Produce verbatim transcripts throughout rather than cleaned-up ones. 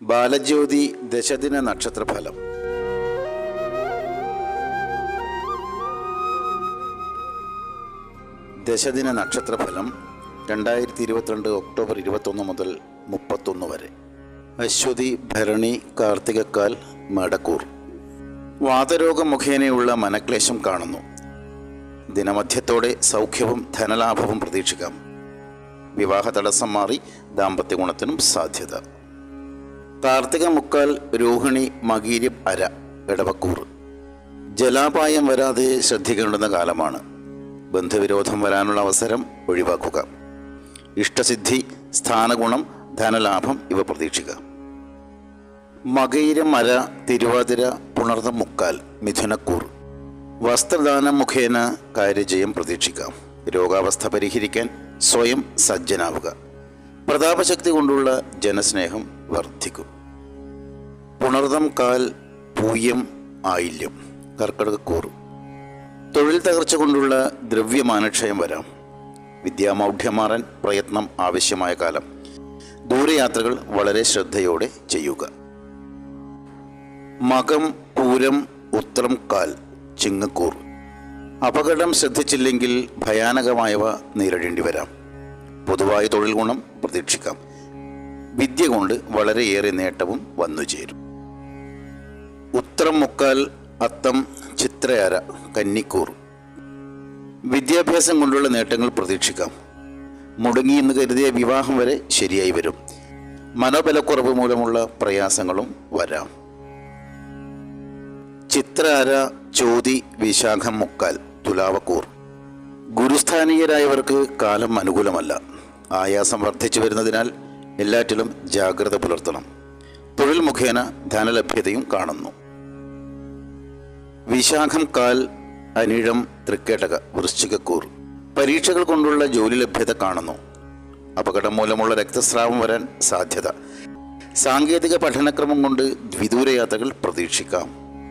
ബാലജ്യോതി ദശദിന നക്ഷത്രഫലം. ദശദിന നക്ഷത്രഫലം രണ്ടായിരത്തി ഇരുപത്തിരണ്ട് ഒക്ടോബർ ഇരുപത്തൊന്ന് മുതൽ മുപ്പത്തൊന്ന് വരെ. അശ്വതി, ഭരണി, കാർത്തികക്കാൽ, മടക്കൂർ. വാതരോഗം മുഖേനയുള്ള മനക്ലേശം കാണുന്നു. ദിനമധ്യത്തോടെ സൗഖ്യവും ധനലാഭവും പ്രതീക്ഷിക്കാം. വിവാഹ തടസ്സം മാറി ദാമ്പത്യ ഗുണത്തിനും സാധ്യത. കാർത്തിക മുക്കാൽ, രോഹിണി, മകീരം, അര, ഇടവക്കൂർ. ജലാപായം വരാതെ ശ്രദ്ധിക്കേണ്ടുന്ന കാലമാണ്. ബന്ധുവിരോധം വരാനുള്ള അവസരം ഒഴിവാക്കുക. ഇഷ്ടസിദ്ധി, സ്ഥാനഗുണം, ധനലാഭം ഇവ പ്രതീക്ഷിക്കാം. മകയിരം, അര, തിരുവാതിര, പുണർതം മുക്കാൽ, മിഥുനക്കൂർ. വസ്ത്രദാനം മുഖേന കാര്യജയം പ്രതീക്ഷിക്കാം. രോഗാവസ്ഥ പരിഹരിക്കാൻ സ്വയം സജ്ജനാവുക. പ്രതാപശക്തി കൊണ്ടുള്ള ജനസ്നേഹം വർദ്ധിക്കും. പുണർതം കാൽ, പൂയം, ആയില്യം, കർക്കിടകക്കൂർ. തൊഴിൽ തകർച്ച കൊണ്ടുള്ള ദ്രവ്യമാനക്ഷയം വരാം. വിദ്യാമൗഢ്യം മാറാൻ പ്രയത്നം ആവശ്യമായ കാലം. ദൂരയാത്രകൾ വളരെ ശ്രദ്ധയോടെ ചെയ്യുക. മകം, പൂരം, ഉത്രം കാൽ, ചിങ്ങക്കൂർ. അപകടം ശ്രദ്ധിച്ചില്ലെങ്കിൽ ഭയാനകമായവ നേരിടേണ്ടി വരാം. പൊതുവായ തൊഴിൽ ഗുണം പ്രതീക്ഷിക്കാം. വിദ്യ കൊണ്ട് വളരെയേറെ നേട്ടവും വന്നു ചേരും. ഉത്രം മുക്കാൽ, അത്തം, ചിത്രയര, കന്നിക്കൂർ. വിദ്യാഭ്യാസം കൊണ്ടുള്ള നേട്ടങ്ങൾ പ്രതീക്ഷിക്കാം. മുടങ്ങിയെന്ന് കരുതിയ വിവാഹം വരെ ശരിയായി വരും. മനോബലക്കുറവ് മൂലമുള്ള പ്രയാസങ്ങളും വരാം. ചിത്ര, അര, ചോതി, വിശാഖം മുക്കാൽ, തുലാവക്കൂർ. ഗുരുസ്ഥാനീയരായവർക്ക് കാലം അനുകൂലമല്ല. ആയാസം വർദ്ധിച്ചു വരുന്നതിനാൽ എല്ലാറ്റിലും ജാഗ്രത പുലർത്തണം. തൊഴിൽ മുഖേന ധനലഭ്യതയും കാണുന്നു. വിശാഖം കാൽ, അനിഴം, തൃക്കേട്ടക, വൃശ്ചികക്കൂർ. പരീക്ഷകൾ കൊണ്ടുള്ള ജോലി ലഭ്യത കാണുന്നു. അപകടം മൂലമുള്ള രക്തസ്രാവം വരാൻ സാധ്യത. സാങ്കേതിക പഠനക്രമം കൊണ്ട് ദ്വിദൂരയാത്രകൾ പ്രതീക്ഷിക്കാം.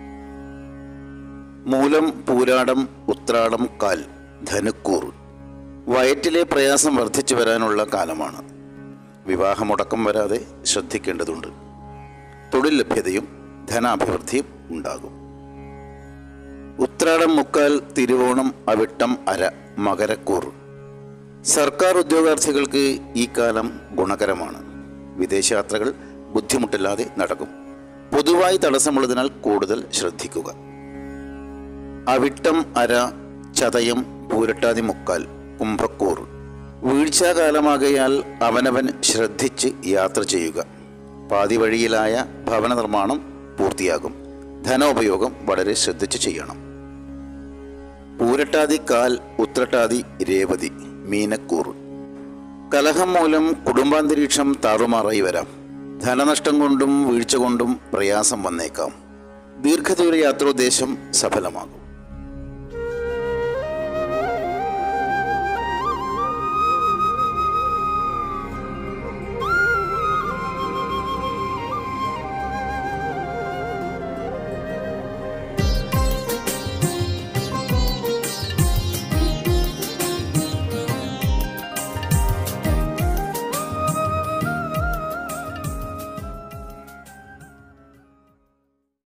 മൂലം, പൂരാടം, ഉത്രാടം കാൽ, ധനുക്കൂർ. വയറ്റിലെ പ്രയാസം വർദ്ധിച്ചു വരാനുള്ള കാലമാണ്. വിവാഹമുടക്കം വരാതെ ശ്രദ്ധിക്കേണ്ടതുണ്ട്. തൊഴിൽ ലഭ്യതയും ധനാഭിവൃദ്ധിയും ഉണ്ടാകും. ഉത്രാടം മുക്കാൽ, തിരുവോണം, അവിട്ടം, അര, മകരക്കൂർ. സർക്കാർ ഉദ്യോഗാർത്ഥികൾക്ക് ഈ കാലം ഗുണകരമാണ്. വിദേശയാത്രകൾ ബുദ്ധിമുട്ടില്ലാതെ നടക്കും. പൊതുവായി തടസ്സമുള്ളതിനാൽ കൂടുതൽ ശ്രദ്ധിക്കുക. അവിട്ടം, അര, ചതയം, പൂരട്ടാതി മുക്കാൽ, കുംഭക്കൂർ. വീഴ്ചാകാലമാകയാൽ അവനവൻ ശ്രദ്ധിച്ച് യാത്ര ചെയ്യുക. പാതി വഴിയിലായ ഭവന നിർമ്മാണം പൂർത്തിയാകും. ധനോപയോഗം വളരെ ശ്രദ്ധിച്ച് ചെയ്യണം. പൂരട്ടാതി കാൽ, ഉത്രട്ടാതി, രേവതി, മീനക്കൂർ. കലഹം മൂലം കുടുംബാന്തരീക്ഷം താറുമാറായി വരാം. ധനനഷ്ടം കൊണ്ടും വീഴ്ച കൊണ്ടും പ്രയാസം വന്നേക്കാം. ദീർഘദൂര യാത്രോദ്ദേശം സഫലമാകും.